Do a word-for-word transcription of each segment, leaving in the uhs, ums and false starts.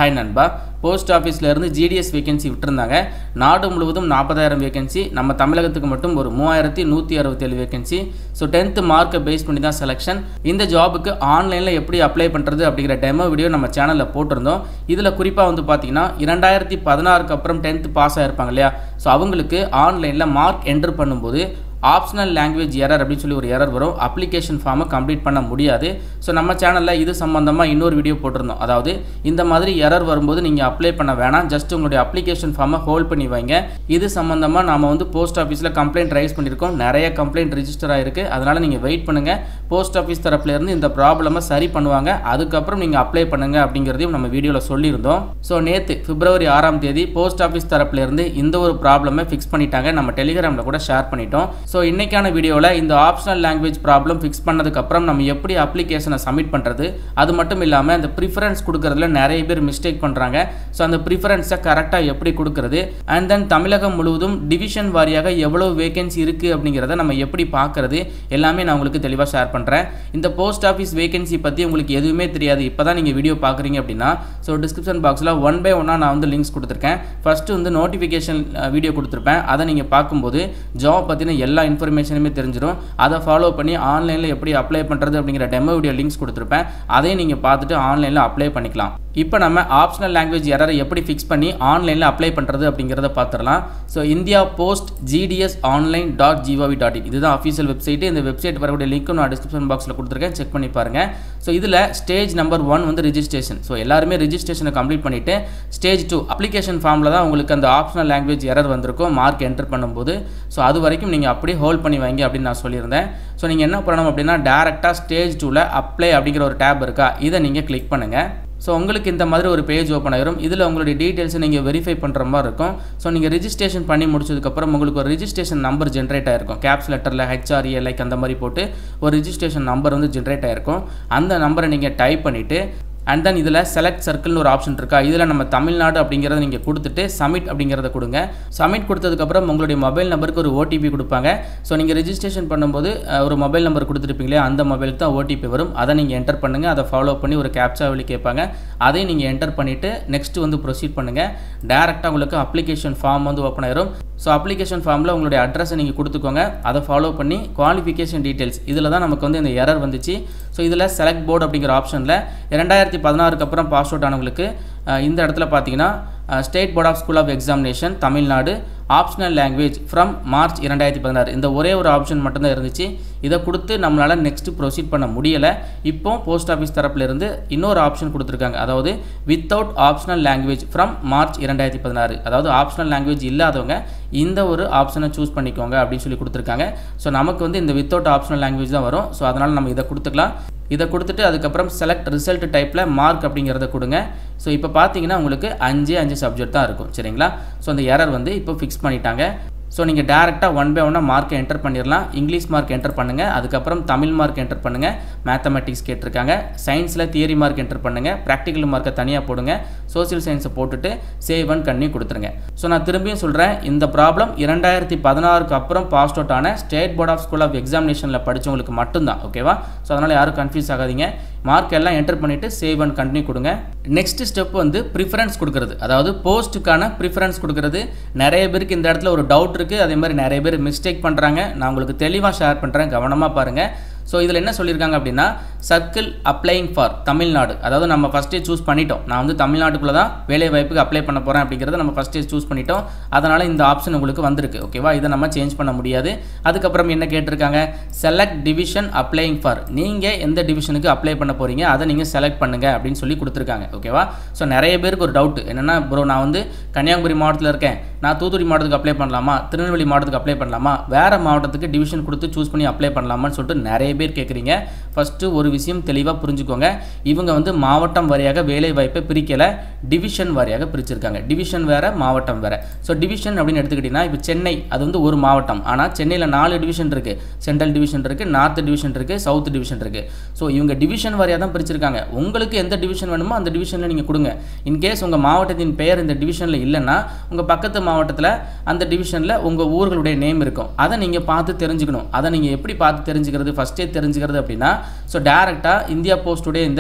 Hi நண்பா, post ஆஃபீஸில் இருந்து ஜிடிஎஸ் வேகன்சி விட்டுருந்தாங்க. நாடு முழுவதும் நாற்பதாயிரம் வேகன்சி, நம்ம தமிழகத்துக்கு மட்டும் ஒரு மூவாயிரத்தி நூற்றி அறுபத்தேழு வேகன்சி. ஸோ டென்த்து மார்க்கை பேஸ் பண்ணி தான் செலெக்ஷன். இந்த ஜாபுக்கு ஆன்லைனில் எப்படி அப்ளை பண்ணுறது அப்படிங்கிற டெமோ வீடியோ நம்ம சேனலில் போட்டிருந்தோம். இதில் குறிப்பாக வந்து பார்த்தீங்கன்னா இரண்டாயிரத்தி பதினாறுக்கு அப்புறம் டென்த்து பாஸ் ஆகிருப்பாங்க இல்லையா, ஸோ அவங்களுக்கு ஆன்லைனில் மார்க் என்ட்ரு பண்ணும்போது ஆப்ஷனல் லாங்குவேஜ் எரர் அப்படின்னு சொல்லி ஒரு எரர் வரும். அப்ளிகேஷன் ஃபார்மை கம்ப்ளீட் பண்ண முடியாது. ஸோ நம்ம சேனலில் இது சம்மந்தமாக இன்னொரு வீடியோ போட்டிருந்தோம். அதாவது இந்த மாதிரி எரர் வரும்போது நீங்கள் அப்ளை பண்ண வேணாம், ஜஸ்ட் உங்களுடைய அப்ளிகேஷன் ஃபார்மை ஹோல்ட் பண்ணி வைங்க. இது சம்மந்தமாக நாம் வந்து போஸ்ட் ஆஃபீஸில் கம்ப்ளைண்ட் ரைஸ் பண்ணியிருக்கோம். நிறைய கம்ப்ளைண்ட் ரிஜிஸ்டர் ஆகிருக்கு. அதனால் நீங்கள் வெயிட் பண்ணுங்கள். போஸ்ட் ஆஃபீஸ் தரப்புலேருந்து இந்த ப்ராப்ளமை சரி பண்ணுவாங்க. அதுக்கப்புறம் நீங்கள் அப்ளை பண்ணுங்கள் அப்படிங்கிறதையும் நம்ம வீடியோவில் சொல்லியிருந்தோம். ஸோ நேற்று பிப்ரவரி ஆறாம் தேதி போஸ்ட் ஆஃபீஸ் தரப்புலேருந்து இந்த ஒரு ப்ராப்ளமை ஃபிக்ஸ் பண்ணிட்டாங்க. நம்ம டெலிகிராமில் கூட ஷேர் பண்ணிட்டோம். ஸோ இன்னைக்கான வீடியோவில் இந்த ஆப்ஷனல் லாங்குவேஜ் ப்ராப்ளம் ஃபிக்ஸ் பண்ணதுக்கப்புறம் நம்ம எப்படி அப்ளிகேஷனை சப்மிட் பண்ணுறது, அது மட்டும் இல்லாமல் இந்த ப்ரிஃபரன்ஸ் கொடுக்கறதுல நிறைய பேர் மிஸ்டேக் பண்ணுறாங்க. ஸோ அந்த ப்ரிஃபரன்ஸை கரெக்டாக எப்படி கொடுக்கறது, அண்ட் தென் தமிழகம் முழுவதும் டிவிஷன் வாரியாக எவ்வளோ வேகன்சி இருக்குது அப்படிங்கிறத நம்ம எப்படி பார்க்குறது, எல்லாமே நான் உங்களுக்கு தெளிவாக ஷேர் பண்ணுறேன். இந்த போஸ்ட் ஆஃபீஸ் வேகன்சி பற்றி உங்களுக்கு எதுவுமே தெரியாது, இப்போ தான் நீங்கள் வீடியோ பார்க்குறீங்க அப்படின்னா, ஸோ டிஸ்கிரிப்ஷன் பாக்ஸில் ஒன் பை ஒன்னாக நான் வந்து லிங்க்ஸ் கொடுத்துருக்கேன். ஃபஸ்ட்டு வந்து நோட்டிஃபிகேஷன் வீடியோ கொடுத்துருப்பேன். அதை நீங்கள் பார்க்கும்போது ஜாப் பற்றின எல்லா இன்ஃபர்மேஷனுமே தெரிஞ்சிடும். அதை ஃபாலோ பண்ணி ஆன்லைனில் எப்படி அப்ளை பண்ணுறது அப்படிங்கிற டெமோ வீடியோ லிங்க்ஸ் கொடுத்துருப்பேன். அதையும் நீங்கள் பார்த்துட்டு ஆன்லைனில் அப்ளை பண்ணிக்கலாம். இப்போ நம்ம ஆப்ஷனல் லாங்குவேஜ் எரரை எப்படி ஃபிக்ஸ் பண்ணி ஆன்லைனில் அப்ளை பண்ணுறது அப்படிங்கிறத பார்த்துடலாம். So India post GDS online dot GOV dot in இதுதான் அஃபீஷியல் வெப்சைட்டு. இந்த வெப்சைட் வரக்கூடிய லிங்க்கும் நான் டிஸ்கிரிப்ஷன் பாக்ஸில் கொடுத்துருக்கேன், செக் பண்ணி பாருங்கள். ஸோ இதில் ஸ்டேஜ் நம்பர் ஒன் வந்து ரிஜிஸ்ட்ரேஷன். ஸோ எல்லாருமே ரிஜிஸ்ட்ரேஷனை கம்ப்ளீட் பண்ணிவிட்டு ஸ்டேஜ் டூ அப்ளிகேஷன் ஃபார்மில் தான் உங்களுக்கு அந்த ஆப்ஷனல் லாங்குவேஜ் எரர் வந்திருக்கும் மார்க் என்டர் பண்ணும்போது. ஸோ அது வரைக்கும் நீங்கள் அப்படியே ஹோல்ட் பண்ணி வைங்க அப்படின்னு நான் சொல்லியிருந்தேன். ஸோ நீங்கள் என்ன பண்ணணும் அப்படின்னா, டேரெக்டாக ஸ்டேஜ் டூவில் அப்ளை அப்படிங்கிற ஒரு டேப் இருக்கா, இதை நீங்கள் கிளிக் பண்ணுங்கள். ஸோ உங்களுக்கு இந்த மாதிரி ஒரு பேஜ் ஓப்பன் ஆகிரும். இதில் உங்களுடைய டீட்டெயில்ஸை நீங்கள் வெரிஃபை பண்ணுற மாதிரி இருக்கும். ஸோ நீங்கள் ரிஜிஸ்ட்ரேஷன் பண்ணி முடிச்சதுக்கப்புறம் உங்களுக்கு ஒரு ரிஜிஸ்ட்ரேஷன் நம்பர் ஜென்ரேட் ஆகிருக்கும். கேப்ஸ் லெட்டரில் ஹெச்ஆர்ஏ லைக் அந்த மாதிரி போட்டு ஒரு ரிஜிஸ்ட்ரேஷன் நம்பர் வந்து ஜென்ரேட் ஆகிருக்கும். அந்த நம்பரை நீங்கள் டைப் பண்ணிவிட்டு அண்ட் தென் இதில் செலக்ட் சர்க்கிள்னு ஒரு ஆப்ஷன் இருக்கா, இதில் நம்ம தமிழ்நாடு அப்படிங்கிறத நீங்கள் கொடுத்துட்டு சப்மிட் அப்படிங்கிறத கொடுங்க. சப்மிட் கொடுத்ததுக்கப்புறம் உங்களுடைய மொபைல் நம்பருக்கு ஒரு ஓடிபி கொடுப்பாங்க. ஸோ நீங்கள் ரிஜிஸ்ட்ரேஷன் பண்ணும்போது ஒரு மொபைல் நம்பர் கொடுத்துருப்பீங்களே, அந்த மொபைலுக்கு தான் ஓடிபி வரும். அதை நீங்கள் என்டர் பண்ணுங்கள். அதை ஃபாலோ பண்ணி ஒரு கேப்சா வெளி கேட்பாங்க. அதையும் நீங்கள் என்டர் பண்ணிவிட்டு நெக்ஸ்ட்டு வந்து ப்ரொசீட் பண்ணுங்கள். டேரெக்டாக உங்களுக்கு அப்ளிகேஷன் ஃபார்ம் வந்து ஓப்பன் ஆயிரும். ஸோ அப்ளிகேஷன் ஃபார்மில் உங்களுடைய அட்ரஸை நீங்கள் கொடுத்துக்கோங்க. அதை ஃபாலோ பண்ணி குவாலிஃபிகேஷன் டீட்டெயில்ஸ் இதில் தான் நமக்கு வந்து இந்த எரர் வந்துச்சு. ஸோ இதில் செலக்ட் போர்டு அப்படிங்கிற ஆப்ஷனில் இரண்டாயிரத்தி பதினாறுக்கு அப்புறம் பாஸ் அவுட் ஆனவங்களுக்கு இந்த இடத்துல பார்த்தீங்கன்னா state board of school of examination Tamil Nadu optional language from March இரண்டாயிரத்தி பதினாறு இந்த ஒரே ஒரு ஆப்ஷன் மட்டும்தான் இருந்துச்சு. இதை கொடுத்து நம்மளால் நெக்ஸ்ட்டு ப்ரொசீட் பண்ண முடியலை. இப்போ போஸ்ட் ஆஃபீஸ் தரப்புலேருந்து இன்னொரு ஆப்ஷன் கொடுத்துருக்காங்க, அதாவது without optional language from March இரண்டாயிரத்தி பதினாறு அதாவது ஆப்ஷனல் லாங்குவேஜ் இல்லாதவங்க இந்த ஒரு ஆப்ஷனை சூஸ் பண்ணிக்கோங்க அப்படின்னு சொல்லி கொடுத்துருக்காங்க. ஸோ நமக்கு வந்து இந்த வித்தவுட் ஆப்ஷனல் லாங்குவேஜ் தான் வரும். ஸோ அதனால் நம்ம இதை கொடுத்துக்கலாம். இதை கொடுத்துட்டு அதுக்கப்புறம் செலக்ட் ரிசல்ட் டைப்பில் மார்க் அப்படிங்கிறத கொடுங்க. ஸோ இப்போ பார்த்தீங்கன்னா உங்களுக்கு அஞ்சு அஞ்சு சப்ஜெக்ட் தான் இருக்கும், சரிங்களா. ஸோ அந்த எரர் வந்து இப்போ ஃபிக்ஸ் பண்ணிட்டாங்க. ஸோ நீங்கள் டேரெக்டாக ஒன் பை ஒன்னாக மார்க்கை என்டர் பண்ணிடலாம். இங்கிலீஷ் மார்க் என்டர் பண்ணுங்கள், அதுக்கப்புறம் தமிழ் மார்க் என்டர் பண்ணுங்கள், மேத்தமெட்டிக்ஸ் கேட்டிருக்காங்க, சயின்ஸில் தியரி மார்க் என்டர் பண்ணுங்கள், ப்ராக்டிக்கல் மார்க்கை தனியாக போடுங்க, சோசியல் சயின்ஸை போட்டுட்டு சேவ் அண்ட் கண்ணி கொடுத்துருங்க. ஸோ நான் திரும்பியும் சொல்கிறேன், இந்த ப்ராப்ளம் இரண்டாயிரத்தி பதினாறுக்கு அப்புறம் பாஸ் அவுட் ஆன state board of school of எக்ஸாமினேஷனில் படித்தவங்களுக்கு மட்டும்தான், ஓகேவா. ஸோ அதனால் யாரும் கன்ஃபியூஸ் ஆகாதீங்க. மார்க் எல்லாம் என்டர் பண்ணிவிட்டு சேவ் அண்ட் கண்டினியூ கொடுங்க. நெக்ஸ்ட் ஸ்டெப் வந்து ப்ரிஃபரன்ஸ் கொடுக்குறது, அதாவது போஸ்ட்டுக்கான ப்ரிஃபரன்ஸ் கொடுக்குறது. நிறைய பேருக்கு இந்த இடத்துல ஒரு டவுட் இருக்குது, அதே மாதிரி நிறைய பேர் மிஸ்டேக் பண்ணுறாங்க. நான் உங்களுக்கு தெளிவாக ஷேர் பண்ணுறேன், கவனமாக பாருங்கள். ஸோ இதில் என்ன சொல்லியிருக்காங்க அப்படின்னா, சர்க்கிள் அப்ளைங் ஃபார் தமிழ்நாடு, அதாவது நம்ம ஃபஸ்ட்டே சூஸ் பண்ணிட்டோம். நான் வந்து தமிழ்நாட்டுக்குள்ளே தான் வேலை வாய்ப்புக்கு அப்ளை பண்ண போகிறேன் அப்படிங்கிறத நம்ம ஃபஸ்ட்டே சூஸ் பண்ணிட்டோம். அதனால் இந்த ஆப்ஷன் உங்களுக்கு வந்திருக்கு, ஓகேவா. இதை நம்ம சேஞ்ச் பண்ண முடியாது. அதுக்கப்புறம் என்ன கேட்டிருக்காங்க, செலக்ட் டிவிஷன் அப்ளைங் ஃபார், நீங்கள் எந்த டிவிஷனுக்கு அப்ளை பண்ண போகிறீங்க அதை நீங்கள் செலக்ட் பண்ணுங்கள் அப்படின்னு சொல்லி கொடுத்துருக்காங்க, ஓகேவா. ஸோ நிறைய பேருக்கு ஒரு டவுட் என்னென்னா, ப்ரோ நான் வந்து கன்னியாகுமரி மாவட்டத்தில் இருக்கேன், நான் தூத்துக்குடி மாவட்டத்துக்கு அப்ளை பண்ணலாமா, திருநெல்வேலி மாவட்டத்துக்கு அப்ளை பண்ணலாமா, வேறு மாவட்டத்துக்கு டிவிஷன் கொடுத்து சூஸ் பண்ணி அப்ளை பண்ணலாமான்னு சொல்லிட்டு நிறைய பேர் கேட்குறீங்க. ஃபஸ்ட்டு ஒரு விஷயம் தெளிவாக புரிஞ்சுக்கோங்க, இவங்க வந்து மாவட்டம் வாரியாக வேலை வாய்ப்பை பிரிக்கலை, டிவிஷன் வாரியாக பிரிச்சிருக்காங்க. டிவிஷன் வேறு, மாவட்டம் வேறு. ஸோ டிவிஷன் அப்படின்னு எடுத்துக்கிட்டிங்கன்னா, இப்போ சென்னை அது வந்து ஒரு மாவட்டம், ஆனால் சென்னையில் நாலு டிவிஷன் இருக்குது. சென்ட்ரல் டிவிஷன் இருக்குது, நார்த் டிவிஷன் இருக்குது, சவுத் டிவிஷன் இருக்குது. ஸோ இவங்க டிவிஷன் வாரியாக தான் பிரிச்சிருக்காங்க. உங்களுக்கு எந்த டிவிஷன் வேணுமோ அந்த டிவிஷனில் நீங்கள் கொடுங்க. இன்கேஸ் உங்கள் மாவட்டத்தின் பெயர் இந்த டிவிஷனில் இல்லைன்னா, உங்கள் பக்கத்து மாவட்டத்தில் அந்த டிவிஷனில் உங்கள் ஊர்களுடைய நேம் இருக்கும். அதை நீங்கள் பார்த்து தெரிஞ்சுக்கணும். அதை நீங்கள் எப்படி பார்த்து தெரிஞ்சுக்கிறது, ஃபஸ்ட்டே தெரிஞ்சுக்கிறது அப்படின்னா, ஸோ டேரெக்டாக இந்தியா போஸ்ட்டுடைய இந்த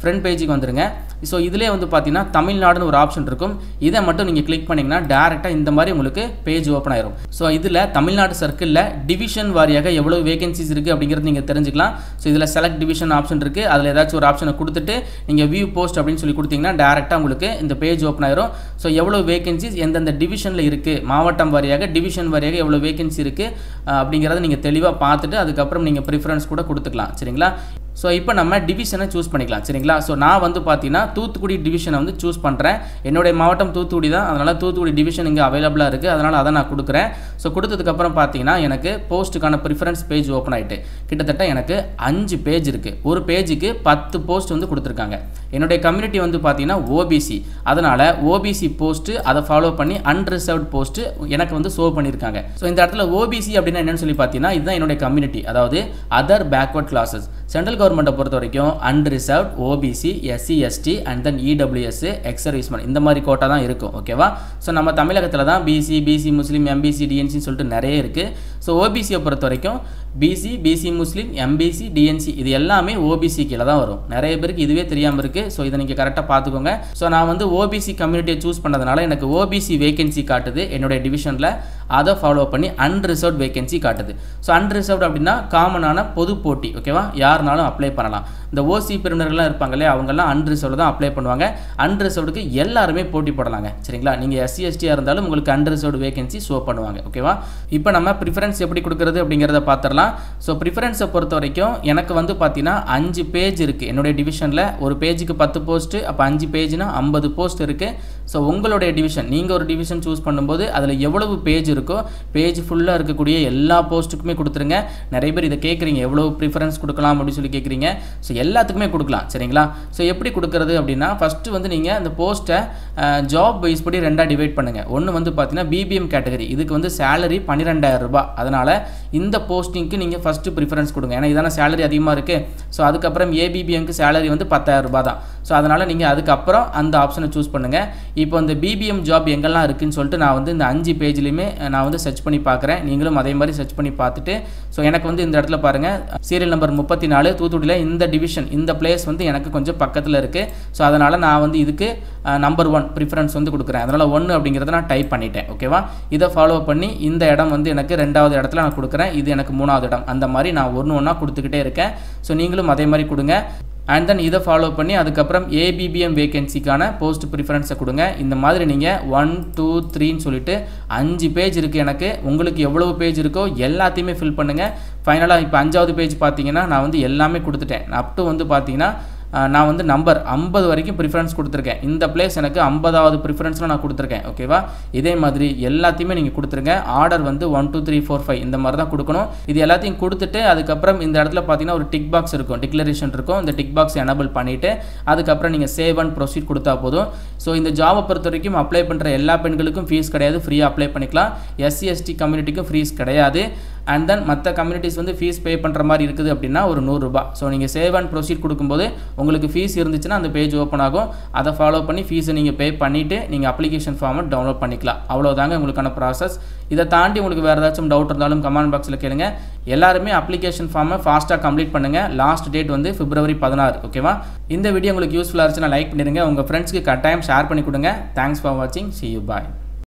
ஃப்ரண்ட் பேஜுக்கு வந்துருங்க. ஸோ இதிலே வந்து பார்த்தீங்கன்னா தமிழ்நாடுன்னு ஒரு ஆப்ஷன் இருக்கும். இதை மட்டும் நீங்கள் கிளிக் பண்ணிங்கன்னா டேரெக்டாக இந்த மாதிரி உங்களுக்கு பேஜ் ஓப்பன் ஆயிரும். ஸோ இதில் தமிழ்நாடு சர்க்கிளில் டிவிஷன் வாரியாக எவ்வளோ வேகன்சிஸ் இருக்குது அப்படிங்கிறது நீங்கள் தெரிஞ்சுக்கலாம். ஸோ இதில் செலக்ட் டிவிஷன் ஆப்ஷன் இருக்குது. அதில் ஏதாச்சும் ஒரு ஆப்ஷனை கொடுத்துட்டு நீங்கள் வியூ போஸ்ட் அப்படின்னு சொல்லி கொடுத்தீங்கன்னா டேரெக்டாக உங்களுக்கு இந்த பேஜ் ஓப்பன் ஆயிரும். ஸோ எவ்வளோ வேகன்சிஸ் எந்தெந்த டிவிஷனில் இருக்குது, மாவட்டம் வாரியாக டிவிஷன் வாரியாக எவ்வளோ வேகன்சி இருக்குது அப்படிங்கிறத நீங்கள் தெளிவாக பார்த்துட்டு அதுக்கப்புறம் நீங்கள் ப்ரிஃபரன்ஸ் கூட கொடுத்துக்கலாம். சரிங்களா? ஸோ இப்போ நம்ம டிவிஷனை சூஸ் பண்ணிக்கலாம். சரிங்களா? ஸோ நான் வந்து பார்த்தீங்கன்னா தூத்துக்குடி டிவிஷனை வந்து சூஸ் பண்ணுறேன். என்னுடைய மாவட்டம் தூத்துக்குடி தான், அதனால் தூத்துக்குடி டிவிஷன் இங்கே அவைலபிளாக இருக்குது. அதனால் அதை நான் கொடுக்குறேன். ஸோ கொடுத்ததுக்கப்புறம் பார்த்தீங்கன்னா எனக்கு போஸ்ட்டுக்கான ப்ரிஃபரன்ஸ் பேஜ் ஓப்பன் ஆகிட்டு கிட்டத்தட்ட எனக்கு அஞ்சு பேஜ் இருக்குது. ஒரு பேஜுக்கு பத்து போஸ்ட் வந்து கொடுத்துருக்காங்க. என்னுடைய கம்யூனிட்டி வந்து பார்த்தீங்கன்னா ஓபிசி, அதனால் ஓபிசி போஸ்ட்டு அதை ஃபாலோ பண்ணி அன்ரிசர்வ்ட் போஸ்ட்டு எனக்கு வந்து ஷோ பண்ணியிருக்காங்க. ஸோ இந்த இடத்துல ஓபிசி அப்படின்னா என்னென்னு சொல்லி பார்த்தீங்கன்னா இதுதான் என்னுடைய கம்யூனிட்டி, அதாவது அதர் பேக்வர்ட் கிளாஸஸ். சென்ட்ரல் கவர்மெண்ட்டை பொறுத்த வரைக்கும் unreserved, OBC, SC, ST and then EWS, ex serviceman இந்த மாதிரி கோட்டா தான் இருக்கும். ஓகேவா? ஸோ நம்ம தமிழகத்தில் தான் பிசி, பிசி முஸ்லீம், எம்பிசி, டிஎன்சின்னு சொல்லிட்டு நிறைய இருக்குது. ஸோ ஓபிசியை பொறுத்த வரைக்கும் BC, BC Muslim, MBC, DNC இது எல்லாமே ஓபிசி கீழே தான் வரும். நிறைய பேருக்கு இதுவே தெரியாமல் இருக்குது. ஸோ இதை நீங்கள் கரெக்டாக பார்த்துக்கோங்க. ஸோ நான் வந்து ஓபிசி கம்யூனிட்டியை சூஸ் பண்ணதுனால எனக்கு ஓபிசி வேகன்சி காட்டுது என்னுடைய டிவிஷனில். அதை ஃபாலோ பண்ணி அன்ரிசர்வ்ட் வேகன்சி காட்டுது. ஸோ அன்ரிசர்வ்ட் அப்படின்னா காமனான பொது போட்டி. ஓகேவா? யாருனாலும் அப்ளை பண்ணலாம். இந்த ஓசி பிரிவினர்கள்லாம் இருப்பாங்க இல்லையா, அவங்கெல்லாம் அன்ரிசர்வ்டு தான் அப்ளை பண்ணுவாங்க. அன்ரிசர்வ்டுக்கு எல்லாருமே போட்டி போடலாங்க. சரிங்களா? நீங்கள் எஸ்சி எஸ்டியாக இருந்தாலும் உங்களுக்கு அன்ரிசர்வ்டு வேகன்சி ஷோ பண்ணுவாங்க. ஓகேவா? இப்போ நம்ம ப்ரிஃபரன்ஸ் எப்படி கொடுக்குறது அப்படிங்கிறத பார்த்துடலாம். ஸோ ப்ரிஃபரன்ஸை பொறுத்த வரைக்கும் எனக்கு வந்து பார்த்தீங்கன்னா அஞ்சு பேஜ் இருக்குது என்னுடைய டிவிஷனில். ஒரு பேஜுக்கு பத்து போஸ்ட்டு, அப்போ அஞ்சு பேஜ்னா ஐம்பது போஸ்ட் இருக்குது. ஸோ உங்களுடைய டிவிஷன், நீங்கள் ஒரு டிவிஷன் சூஸ் பண்ணும்போது அதில் எவ்வளவு பேஜ் இருக்கோ பேஜ் ஃபுல்லாக இருக்கக்கூடிய எல்லா போஸ்ட்டுக்குமே கொடுத்துருங்க. நிறைய பேர் இதை கேட்குறீங்க, எவ்வளோ ப்ரிஃபரன்ஸ் கொடுக்கலாம் அப்படின்னு சொல்லி கேட்குறீங்க. ஸோ எல்லாத்துக்குமே கொடுக்கலாம். சரிங்களா? ஸோ எப்படி கொடுக்குறது அப்படின்னா ஃபஸ்ட்டு வந்து நீங்கள் அந்த போஸ்ட்டை ஜாப் வைஸ் படி ரெண்டாக டிவைட் பண்ணுங்கள். ஒன்று வந்து பார்த்தீங்கன்னா பிபிஎம் கேட்டகரி, இதுக்கு வந்து சேலரி பன்னிரெண்டாயிரம் ரூபாய். அதனால் இந்த போஸ்டிங்க்கு நீங்கள் ஃபஸ்ட்டு ப்ரிஃபரன்ஸ் கொடுங்க. ஏன்னா இதான சேலரி அதிகமாக இருக்குது. ஸோ அதுக்கப்புறம் ஏபிபிஎம்க்கு சேலரி வந்து பத்தாயிரம் ரூபாய் தான். ஸோ அதனால் நீங்கள் அதுக்கப்புறம் அந்த ஆப்ஷனை சூஸ் பண்ணுங்கள். இப்போ இந்த பிபிஎம் ஜாப் எங்கெல்லாம் இருக்குதுன்னு சொல்லிட்டு நான் வந்து இந்த அஞ்சு பேஜ்லையுமே நான் வந்து சர்ச் பண்ணி பார்க்குறேன். நீங்களும் அதே மாதிரி சர்ச் பண்ணி பார்த்துட்டு ஸோ எனக்கு வந்து இந்த இடத்துல பாருங்கள் சீரியல் நம்பர் முப்பத்தி நாலு தூத்துக்குடியில் இந்த டிவிஷன் இந்த பிளேஸ் வந்து எனக்கு கொஞ்சம் பக்கத்தில் இருக்குது. ஸோ அதனால் நான் வந்து இதுக்கு நம்பர் ஒன் ப்ரிஃபரன்ஸ் வந்து கொடுக்குறேன். அதனால் ஒன்று அப்படிங்கிறத நான் டைப் பண்ணிட்டேன். ஓகேவா? இதை ஃபாலோ பண்ணி இந்த இடம் வந்து எனக்கு ரெண்டாவது இடத்துல நான் கொடுக்குறேன். இது எனக்கு மூணாவது இடம். அந்த மாதிரி நான் ஒன்று ஒன்றா கொடுத்துக்கிட்டே இருக்கேன். ஸோ நீங்களும் அதே மாதிரி கொடுங்க. அண்ட் தென் இதை ஃபாலோ பண்ணி அதுக்கப்புறம் ஏபிபிஎம் வேகன்சிக்கான போஸ்ட் ப்ரிஃபரன்ஸை கொடுங்க. இந்த மாதிரி நீங்கள் ஒன் டூ த்ரீன்னு சொல்லிட்டு அஞ்சு பேஜ் இருக்குது எனக்கு. உங்களுக்கு எவ்வளவு பேஜ் இருக்கோ எல்லாத்தையுமே ஃபில் பண்ணுங்கள். ஃபைனலாக இப்போ அஞ்சாவது பேஜ் பார்த்தீங்கன்னா நான் வந்து எல்லாமே கொடுத்துட்டேன். அப் டு வந்து பார்த்தீங்கன்னா நான் வந்து நம்பர் ஐம்பது வரைக்கும் ப்ரிஃபரன்ஸ் கொடுத்துருக்கேன். இந்த பிளேஸ் எனக்கு ஐம்பதாவது ப்ரிஃபரன்ஸில் நான் கொடுத்துருக்கேன். ஓகேவா? இதே மாதிரி எல்லாத்தையுமே நீங்கள் கொடுத்துருங்க. ஆர்டர் வந்து one two three four five இந்த மாதிரி தான் கொடுக்கணும். இது எல்லாத்தையும் கொடுத்துட்டு அதுக்கப்புறம் இந்த இடத்துல பார்த்தீங்கன்னா ஒரு டிக் பாக்ஸ் இருக்கும், டிக்ளரேஷன் இருக்கும். இந்த டிக் பாக்ஸ் எனபிள் பண்ணிவிட்டு அதுக்கப்புறம் நீங்கள் சேவ் அண்ட் ப்ரொசீட் கொடுத்தா போதும். ஸோ இந்த ஜாபை பொறுத்த வரைக்கும் அப்ளை பண்ணுற எல்லா பெண்களுக்கும் ஃபீஸ் கிடையாது, ஃப்ரீயாக அப்ளை பண்ணிக்கலாம். எஸ்சி எஸ்டி கம்யூனிட்டிக்கும் ஃபீஸ் கிடையாது. அண்ட் தென் மற்ற கம்யூனிட்டிஸ் வந்து ஃபீஸ் பே பண்ணுற மாதிரி இருக்குது அப்படின்னா ஒரு நூறுரூபா. ஸோ நீங்கள் சேவ் அண்ட் ப்ரொசீட் கொடுக்கும்போது உங்களுக்கு ஃபீஸ் இருந்துச்சுன்னா அந்த பேஜ் ஓப்பன் ஆகும். அதை ஃபாலோ பண்ணி ஃபீஸை நீங்கள் பே பண்ணிவிட்டு நீங்கள் அப்ளிகேஷன் ஃபார்மை டவுன்லோட் பண்ணிக்கலாம். அவ்வளோதாங்க உங்களுக்கான ப்ராசஸ். இதை தாண்டி உங்களுக்கு வேறு ஏதாச்சும் டவுட் இருந்தாலும் கமெண்ட் பாக்ஸில் கேளுங்க. எல்லாருமே அப்ளிகேஷன் ஃபார்மை ஃபாஸ்ட்டாக கம்ப்ளீட் பண்ணுங்கள். லாஸ்ட் டேட் வந்து பிப்ரவரி பதினாறு. ஓகேவா? இந்த வீடியோ உங்களுக்கு யூஸ்ஃபுல்லாக இருந்துச்சுன்னா லைக் பண்ணிடுங்க. உங்கள் ஃப்ரெண்ட்ஸ்க்கு கட்டாயம் ஷேர் பண்ணி கொடுங்க. தேங்க்ஸ் ஃபார் வாட்சிங். See you. Bye.